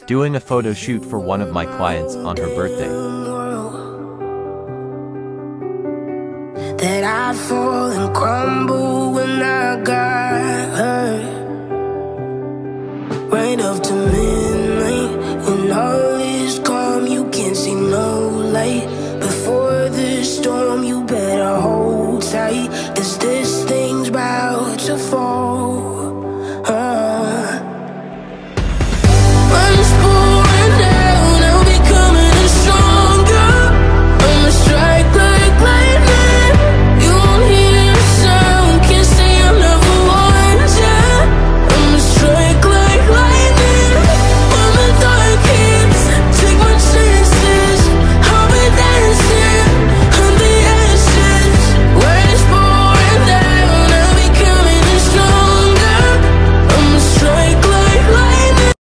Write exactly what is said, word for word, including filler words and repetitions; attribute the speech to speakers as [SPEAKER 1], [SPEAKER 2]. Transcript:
[SPEAKER 1] doing a photo shoot for one of my clients on her birthday.
[SPEAKER 2] That I'd fall and crumble when I got hurt. Right up to me.